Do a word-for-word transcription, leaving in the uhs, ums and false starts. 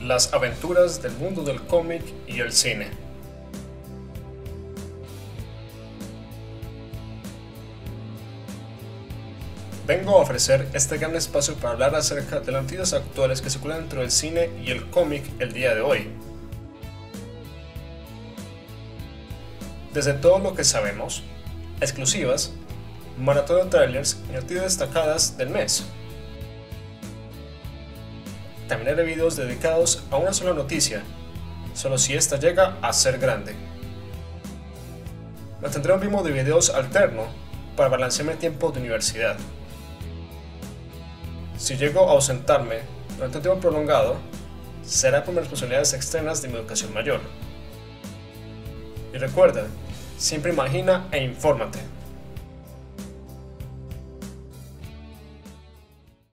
las aventuras del mundo del cómic y el cine. Vengo a ofrecer este gran espacio para hablar acerca de las noticias actuales que circulan dentro del cine y el cómic el día de hoy. Desde todo lo que sabemos, exclusivas, maratón de trailers y noticias destacadas del mes. También haré videos dedicados a una sola noticia, solo si esta llega a ser grande. Mantendré un ritmo de videos alterno para balancear mi tiempo de universidad. Si llego a ausentarme durante un tiempo prolongado, será por mis responsabilidades externas de mi educación mayor. Y recuerda, siempre imagina e infórmate.